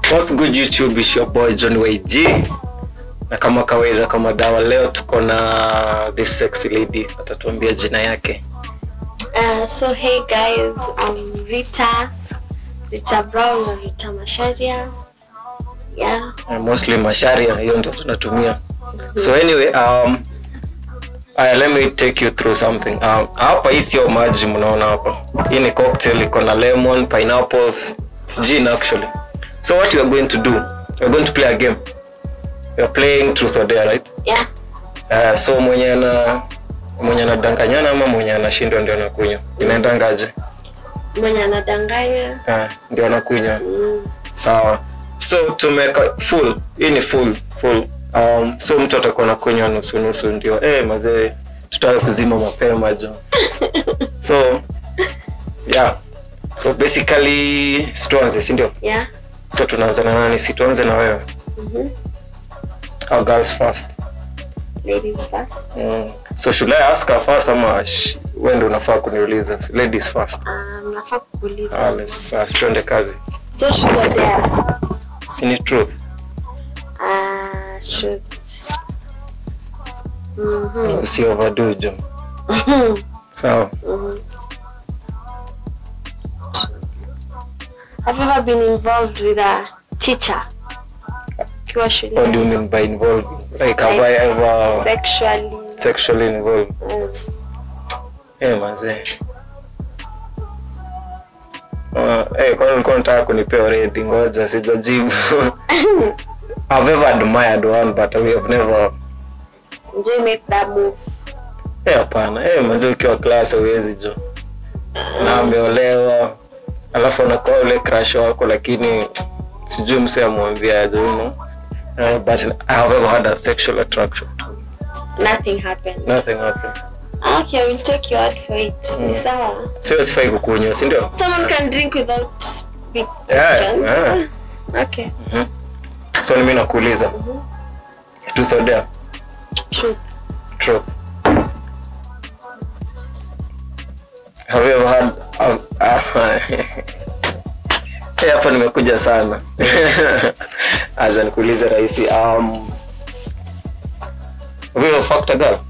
What's good YouTube, is your boy Johnny YG. Na kama kawaida kama dawa leo tuko na this sexy lady atatuambia jina yake. So hey guys, I'm Rita Brown or Rita Masharia. Yeah. Mostly Masharia, hiyo ndio tunatumia. So anyway, let me take you through something. Hapa hii sio maji mnaona hapa. Hii ni cocktail, iko na lemon, pineapples, gin actually. So what we are going to do, we're going to play a game. We are playing truth or dare, right? Yeah. So mwenye anadanganyana ama mwenye anashindwa ndio anakunywa. Inaendangaje? Mwenye anadanganya ndio anakunywa. Sawa. So tumeka full. Hii ni full. So mtu atakuwa anakunywa nusu ndio. Mazee tutaka kuzima mapema jo. So yeah. So basically tuanze, si ndio? Yeah. So tunaanza na nani? Si tuanze na wewe. Our girls first. Ladies first. So should I ask her first ama wewe ndio unafaa kuniuliza? Ladies first. Nafaa kuuliza. Let's tuende kazi. So should I dare? Sini truth. Should. Si overdo jo. So. Have you ever been involved with a teacher? What do you mean by involved? Like have I ever sexually involved? Manze. Kwa nini unataka kunipea rating? Ngoja sijajibu. I've ever admired one but we have never. Did you make that move? Hapana. Manze ukiwa class huwezi jo. Na ameolewa. Alafu anakuwa ule crush wako lakini sijui mse amwambia aje, you know. But I have ever had a sexual attraction. Nothing happened. Okay, I will take your word for it. Ni sawa. So sifai kukunywa, si ndio? Someone can drink without big question. Yeah. Okay. So mimi nakuuliza. Truth or dare? Truth. Have you ever had hapa nimekuja sana. Acha nikuulize rahisi. Have you ever fucked a girl?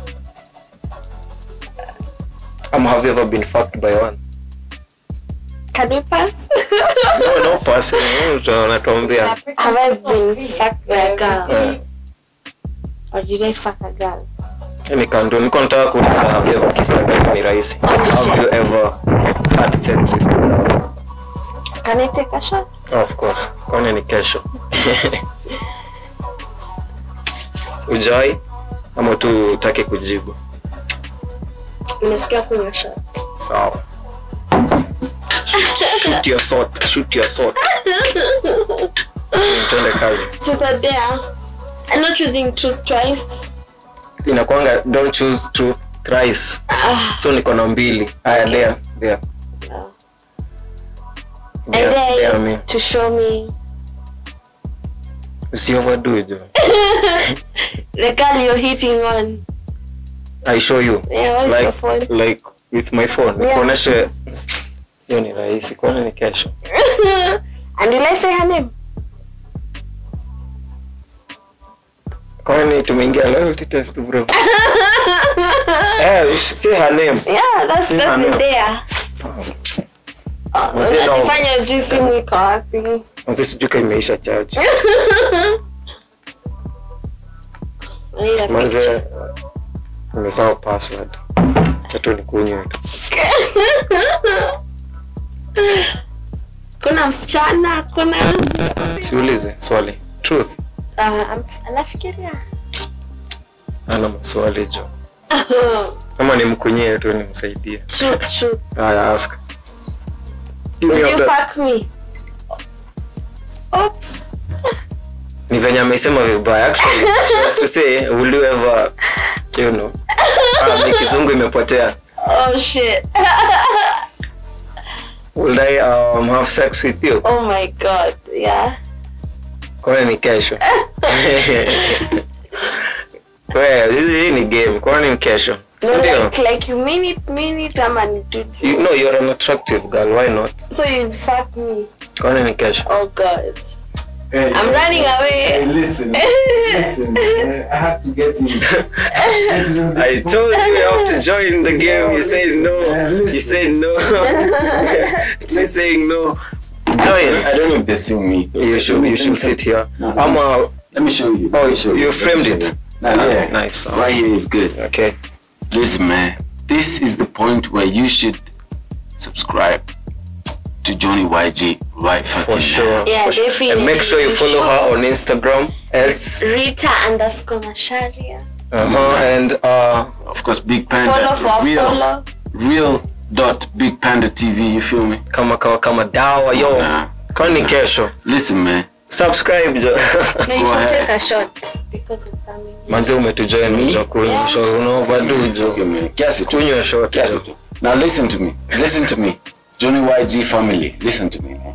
Have you ever been fucked by one? Can we pass? No pass. Unatuambia. Have I been fucked by a girl? Or did I fuck a girl? Niko nataka kuuliza have you ever kissed a girl? Ni rahisi. Have you ever had sex with a girl? Can I take a shot? Of course. Kwani ni kesho. Ujai ama tu utake kujibu? Nimesikia kunywa shot. Sawa. Shoot your shot. Twende kazi. Truth or dare? I'm not choosing truth twice. Inakuanga don't choose truth thrice. So niko na mbili. Dare. I dare you to show me. Usi overdo jo. The girl you're hitting on. I show you. Yeah, what's your phone? Like with my phone. Yeah. Nikuoneshe. Hiyo ni rahisi. Kwani ni kesho. And will I say her name? Kwani tumeingia loyalty test bro. Say her name. Yeah, that's the dare. Unafanya jinsi mwiko wapi? Mwanzo sijuka imeisha charge. Mwanzo nimesahau password. Chato nikunywe tu. Kuna msichana, kuna. Siulize swali. Truth. Anafikiria. Ana maswali jo. Kama nimkunyie tu nimsaidie. Truth. Ask. Will you fuck me? Oops. Ni venye amesema vibaya actually. Just to say, will you ever, you know. Kizungu imepotea. Oh shit. Will I have sex with you? Oh my god, yeah. Kwani ni kesho. Hii ni game. Kwani ni kesho. No, like you mean it, ama ni tu. You know you're an attractive girl, why not? So you'd fuck me. Kwani ni kesho. Oh god. I'm running away. Hey, listen. I have to get in. I told you have to join the game. You said no. You said no. You're saying no. Join. I don't know if they see me. You should sit here. No. Let me show you. Oh, you framed it. Yeah. Nice. Right here is good. Okay. Listen, man. This is the point where you should subscribe to Johnny YG right For sure. Yeah, for definitely. Sure. And make sure you follow her on Instagram as Rita_Macharia. And of course Big Panda. Follow. Real.Big Panda TV, you feel me? kama dawa yo. Kwani kesho. Listen, man. Subscribe. No, you should take a shot because of family. Manze umetujoin mjakunywa shot overdo jo. Okay, man. Kiasi tu. Kunywa shot. Kiasi tu. Now listen to me. Listen to me. Johnny YG family. Listen to me, man.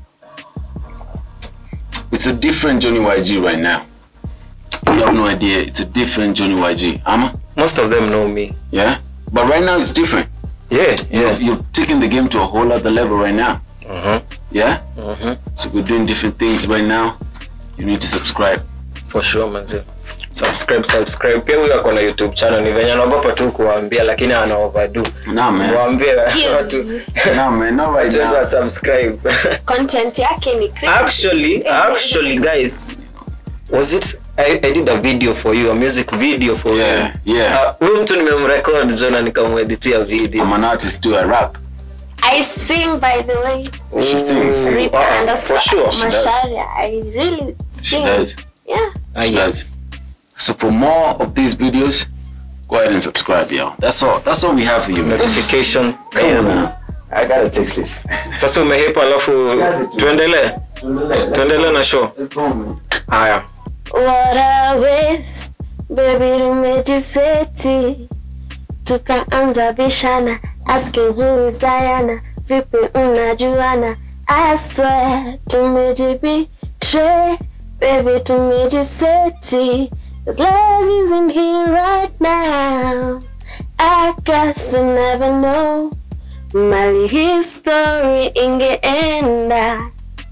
It's a different Johnny YG right now. You have no idea. It's a different Johnny YG. Most of them know me. Yeah? But right now it's different. Yeah. You've taken the game to a whole other level right now. Yeah? So we're doing different things right now. You need to subscribe. For sure, manze. Subscribe. Pia huyu ako na YouTube channel. Ni venye anaogopa tu kuambia lakini ana overdo. Nah, man. Waambie watu. Nah, man. Not right now. Just subscribe. Content yake ni creepy. Actually, guys, was it? I did a video for you, a music video for you. Yeah. Huyu mtu nimemrecord Jona nikamweditia video. I'm an artist too. I rap. I sing, by the way. She sings. For sure. Macharia. I really She sing. does. Yeah. She does. So for more of these videos, go ahead and subscribe, yo. That's all we have for you, man. Notification. Come on now. I gotta take it. Sasa umehepa alafu tuendelee. Tuendelee na show. Let's go, man. Haya. What a waste, baby, tumejiseti. Tukaanza bishana, asking who is Diana. Vipi unajuana? I swear, tumejibetray. Baby, tumejiseti. 'Cause love isn't here right now. I guess you never know. Mali hii story ingeenda.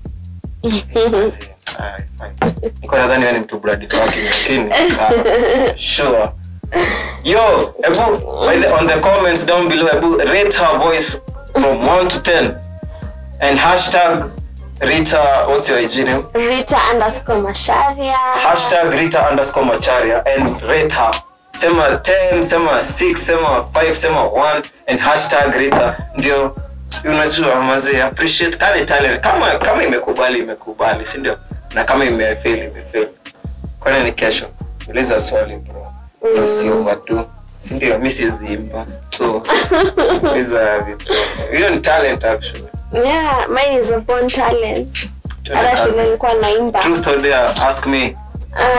Niko nadhani wewe ni mtu Brad wake lakini sure. Yo, on the comments down below, rate her voice from 1 to 10 and hashtag Rita, what's your IG name? Rita_Macharia. Hashtag Rita_Macharia and rate her. Sema 10, sema 6, sema 5, sema 1 and hashtag Rita. Ndio unajua maze appreciate kale talent kama imekubali, si ndio? Na kama imefail. Kwani ni kesho? Uliza swali bro. Sio watu. Si ndio mimi siziimba. So uliza vitu. Hiyo ni talent actually. Yeah, mine is a born talent. Hata shule nilikuwa naimba. Truth or dare? Ask me.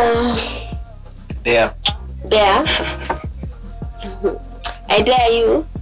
Dare. I dare you.